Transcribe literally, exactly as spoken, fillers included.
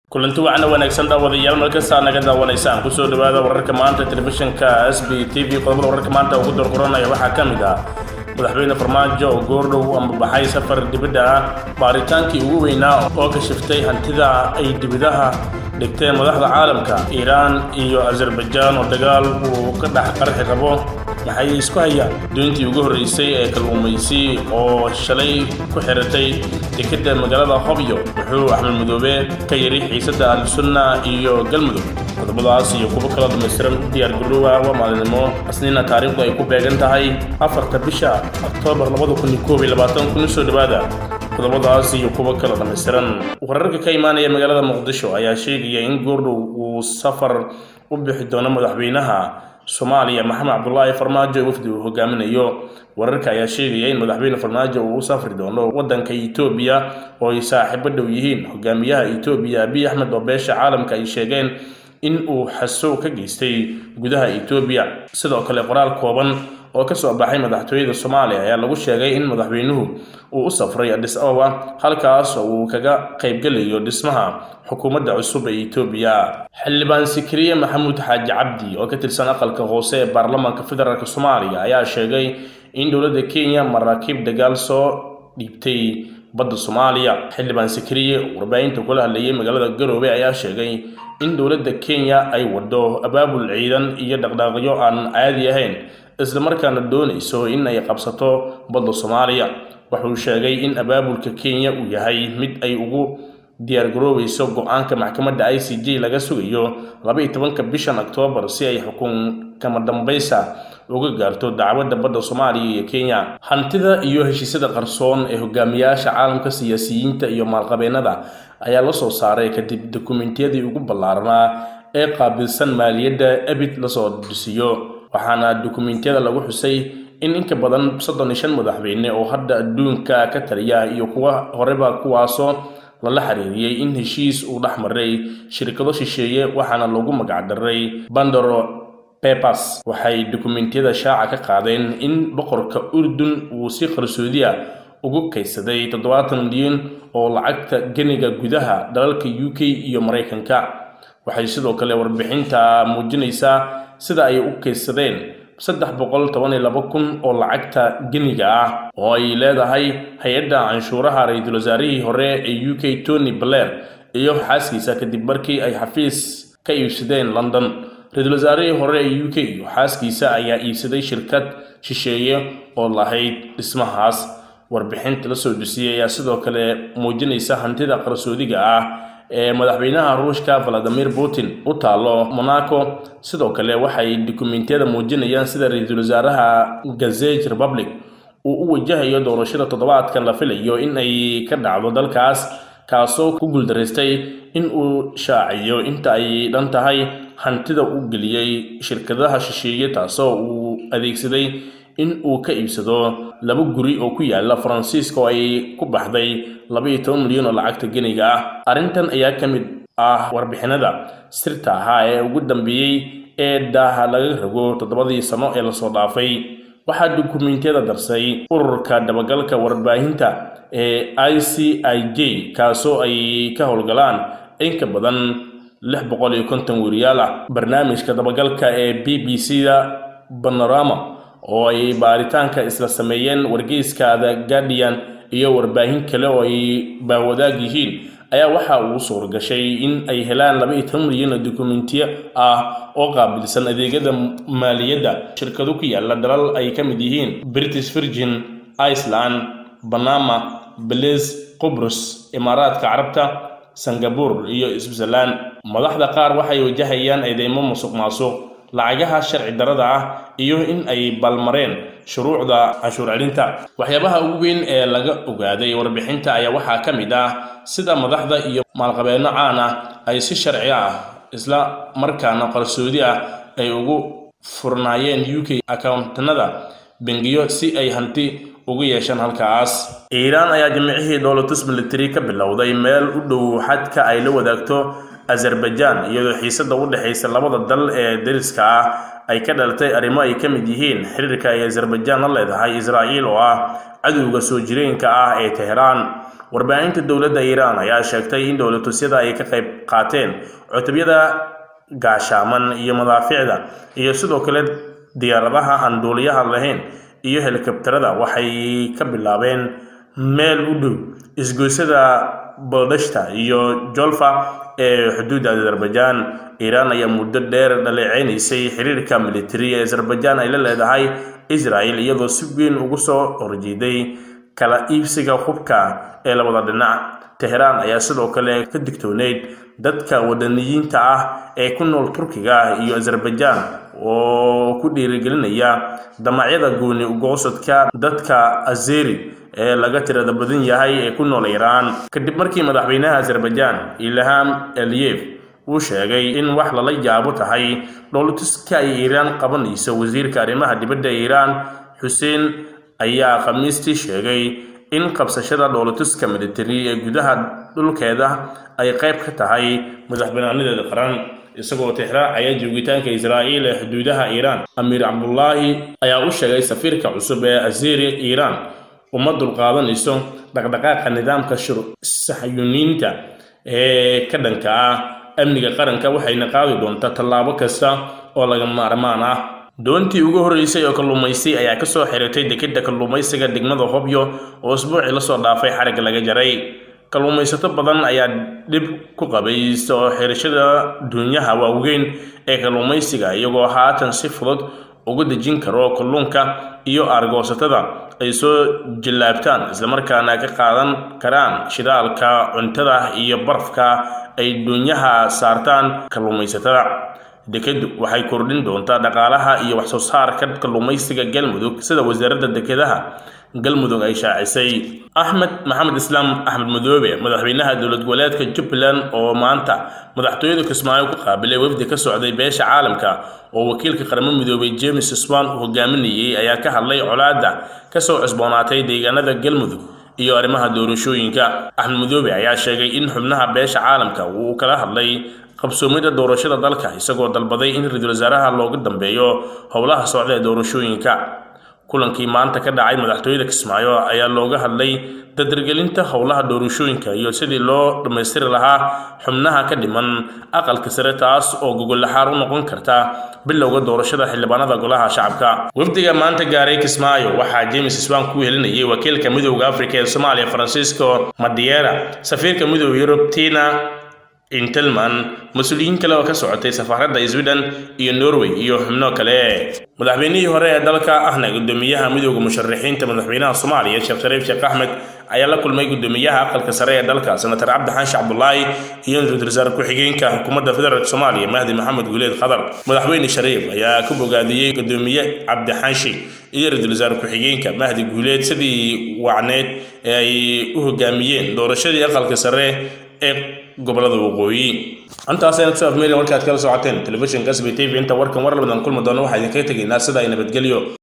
kulanti wacna wanaagsan daawadayaal markasta naga daawanaysaan ku soo dhawaada wararka maanta telefishinka S B T V qodobada wararka maanta ugu dorqoranaya waxa kamid ah madaxweyne Farmaajo oo goordhow ama baxay safar dibadda ah baaritaankii ugu weynaa oo ka shiftay hantida ay dibadaha dhigteen madaxda caalamka Iran iyo Azerbaijan oo dagaal uu ka dhax qarxi rabo maxay isku hayaan doontii ugu horeysay ee kalluumaysi oo shalay ku xiratay dekada magaalada Hobyo wuxuu Axmed Madoobe ka yiri xiisada al-sunna iyo galmudug qodobadaas iyo kuwa kala dhamaystiran diyaar garoowa waa maalinimo asniina taariikhdu ay ku beegan tahay afarta bisha Oktoobar laba kun iyo koob iyo labaatan kun soo dhawaada qodobadaas iyo kuwa kala dhamaystiran wararka ka imaanaya magaalada Muqdisho ayaa sheegaya in goordhow uu safar u bixi doono madaxweynaha Soomaaliya Maxamed Cabdullaahi Farmaajo wafdi uu hogaaminayo wararka ayaa sheegaya in madaxweyne Farmaajo uu safri doono wadanka Itoobiya oo ay saaxiibo dhow yihiin hogaamiyaha Itoobiya Abiy Ahmed oo beesha caalamka ay sheegeen in uu xasow ka geystay gudaha Itoobiya sidoo kale qoraal kooban oo ka soo baxay madaxtooyada Soomaaliya ayaa lagu sheegay in madaxweynuhu uu u safray Addis Ababa halkaas oo uu kaga qayb galayo dhismaha xukuumadda cusub ee Itoobiya xildhibaan Sikriye Maxamuud Xaaji Cabdi oo ka tirsan aqalka hoose ee baarlamaanka federaalka Soomaaliya ayaa sheegay in dawladda Kenya maraakiib dagaal soo dhiibtay badda Soomaaliya xildhibaan Sikriye warbaahinta kula hadlayay magaalada Garowe ayaa sheegay in dawladda Kenya ay wado abaabul ciidan iyo dhaqdhaqaaqyo aan caadi ahayn isla markaana doonayso in ay qabsato badda Soomaaliya wuxuu sheegay in abaabulka Kenya uu yahay mid ay ugu diyaar garoobeyso go'aanka maxkamadda I C J laga sugayo laba iyo tobanka bishan Oktoobar si ay xukun kama dambaysa uga gaarto dacwadda badda Soomaaliya iyo Kenya hantida iyo heshiisyada qarsoon ee hogaamiyaasha caalamka siyaasiyiinta iyo maalqabeennada ayaa la soo saaray kadib dokumentiyadii ugu ballaaranaa ee qaabilsan maaliyadda abid la soo dhisiyo waxaana dokumentiyada lagu xusay in inka badan soddon iyo shan madaxweyne oo hadda adduunka ka taliya iyo kuwa horeba kuwaasoo lala xiriiriyay in heshiis uu dhaxmaray shirkado shisheeye waxaana lagu magac daray Pandora Papers waxay dokumentiyada shaaca ka qaadeen in boqorka Urdun uu si qarsoodi ah ugu kaysaday toddobaatan milyan oo lacagta ganiga gudaha dalalka U K iyo Mareykanka waxay sidoo kale warbixinta muujinaysaa sida ay u kaysadeen saddex boqol toban iyo laba kun oo lacagta ganiga ah oo ay leedahay hay'adda canshuuraha ra'iisul wasaarihii hore ee U K Tony Blair iyo xaaskiisa kadib markii ay xafiis ka iibsadeen London ra'iisul wasaarihii hore ee U K iyo xaaskiisa ayaa iibsaday shirkad shisheeye oo lahayd dhismahaas warbixinta la soo dusiyay ayaa sidoo kale muujinaysa hantida qarsoodiga ah ee madaxweynaha Ruushka Vladimir Putin u taalo Monaco sidoo kale waxay dokumentiyada muujinayaan sida ra'iisul wasaaraha Czech Republic uu u wajahayo doorashada toddobaadkan la filayo in ay ka dhacdo dalkaas kaasoo ku guuldareystay in uu shaaciyo inta ay dhan tahay hantida uu geliyay shirkadaha shisheeye taasoo uu adeegsaday in uu ka iibsado laba guri oo ku yaala Faransiiska oo ay ku baxday laba iyo toban milyan oo lacagta ganiga ah arintan ayaa kamid ah warbixinada sirta ah ee ugu dambeeyay ee daaha laga rago toddobadii sano ee la soo dhaafay waxaa dokumentiyada darsay ururka dabagalka warbaahinta ee I C I J kaasoo ay ka howlgalaan in ka badan lix boqol iyo konton wariyaal ah barnaamijka dabagalka ee B B C da Panorama oo ay baaritaanka isla sameeyeen wargeyska The Guardian iyo warbaahin kale oo ay baawadaag yihiin ayaa waxa uu soo gashay in ay helaan laba iyo toban milyan oo dokumentiyo ah oo qaabilsan adeegyada maaliyadda shirkado ku yaala dalal ay ka mid yihiin British Virgin Island Panama Belize Cyprus Imaaraadka Carabta Singapore iyo Switzerland madaxda qaar waxay wajahayaan eedeymo musuqmaasuq lacagaha sharci darada ah iyo in ay balmareen shuruucda cashuur celinta waxyaabaha ugu weyn ee laga ogaaday warbixinta ayaa waxa kamid ah sida madaxda iyo maalqabeeno caan ah ay si sharci ah isla markaana qarsoodi ah ay ugu furnaayeen U K account-nada bangiyo si ay hanti ugu yeeshaan halkaas Iran ayaa jimcihii dowladda military ka bilowday meel u dhow xadka ay la wadaagto Azerbaijan iyadoo xiisada u dhaxaysa labada dal ee dariska ah ay ka dhalatay arrimo ay ka mid yihiin xiriirka ay Azerbaijan la leedahay Israa'iil oo ah cadowga soo jireenka ah ee Tehran warbaahinta dowladda Iiraan ayaa sheegtay in dowlad-tusyada ay ka qayb qaateen cutubiyada gaashaaman iyo madaaficda iyo sidoo kale diyaaradaha aan duuliyaha lahayn iyo helikabtarada waxay ka bilaabeen meel u dhow isgoysada Boldashta iyo Jolfa ee xuduudda Azerbaijan. Iiraan ayaa muddo dheer dhaleeceysay xiriirka militari ee Azerbaijan ay la leedahay Israel iyadoo si weyn ugu soo horjeeday kala iibsiga hubka ee labada dhinac. Tehran ayaa sidoo kale ka digtooneyd dadka wadaniyiinta ah ee ku nool Turkiga iyo Azerbaijan oo ku dhiirigelinaya damacyada gooni u goosadka dadka Azeri ee laga tirada badan yahay ee ku nool Iiraan. Kadib markii madaxweynaha Azerbaijan Ilham Aliyev uu sheegay in wax lala yaabo tahay dowlad-tuska ay Iiraan qabanayso, wasiirka arrimaha dibadda Iiraan Hussein ayaa Khamiistii sheegay in qabsashada dowlad-tuska militari ee gudaha dhulkeeda ay qayb ka tahay madaxbannaanideeda qaran, isagoo tixraacaya joogitaanka Israa'iil ee xuduudaha Iiraan. Amiir Cabdullaahi ayaa u sheegay safiirka cusub ee Azeri Iiraan uma dulqaadanayso dhaqdhaqaaqa nidaamka Sahyuuniyiinta ee ka dhanka ah amniga qaranka, waxayna qaadi doontaa tallaabo kasta oo laga maarmaan ah. doontii ugu horeysay oo kalluumaysi ayaa ka soo xiratay dekedda kalluumaysiga degmada Hobyo oo usbuucii la soo dhaafay xarig laga jaray. kalluumaysato badan ayaa dib ku qabay soo xirashada dunyaha waaweyn ee kalluumaysiga, iyagoo haatan si fudud ugu dejin karo kalluunka iyo argoosatada ay soo jilaabtaan, isla markaana ka qaadan karaan shidaalka, cuntada iyo barafka ay dunyaha saartaan kalluumaysatada. dekeddu waxay kordhin doontaa dhaqaalaha iyo wax soo saarka kalluumaysiga Galmudug, sida wasaaradda dekedaha Galmudug ay shaacisay. Axmed Maxamed Islaam Axmed Madoobe, madaxweynaha dowlad goboleedka Jubbaland, oo maanta madaxtooyada Kismaayo ku qaabilay wafdi ka socday beesha caalamka oo wakiilka qaramada midoobay James Swan uu hogaaminayay, ayaa ka hadlay colaadda ka soo cusboonaatay deegaanada Galmudug iyo arrimaha doorashooyinka. Axmed Madoobe ayaa sheegay in xubnaha beesha caalamka uu kala hadlay qabsoomida doorashada dalka, isagoo dalbaday in ra'iisul wasaaraha looga dambeeyo howlaha socda ee doorashooyinka. kulankii maanta ka dhacay madaxtooyada Kismaayo ayaa looga hadlay dadrigelinta howlaha doorashooyinka iyo sidii loo dhameystiri lahaa xubnaha ka dhiman aqalka sare, taas oo gogol xaar u noqon karta bilowga doorashada xildhibaanada golaha shacabka. wafdiga maanta gaaray Kismaayo waxaa James Swan ku helinayay wakiilka midowga Afrika ee Soomaaliya Francisco Madiera, safiirka midowga Yurub Tina Intelman, mas'uuliyiin kale oo ka socotay safaaradda Sweden iyo Norway iyo xubno kale. madaxweynihii hore ee dalka ahna gudoomiyaha midowga musharaxiinta madaxweynaha Soomaaliya Sheekh Shariif Sheekh Axmed ayaa la kulmay gudoomiyaha aqalka sare ee dalka Senator Cabdi Xaashi Cabdullaahi iyo ra'iisul wasaare ku-xigeenka xukuumadda federaalka Soomaaliya Mahdi Maxamed Guuleed Khadar. madaxweyne Shariif ayaa ku bogaadiyay gudoomiye Cabdi Xaashi iyo ra'iisul wasaare ku-xigeenka Mahdi Guuleed sidii wacneed ee ay u hogaamiyeen doorashadii aqalka sare ee gobolada waqooyi. antaasayna kusoo afmeerin warkaad kala socoteen telefishinka S B T V. inta warkan war labadan kulma doono waxaa idinkaga tegaynaa sida ay nabadgelyo.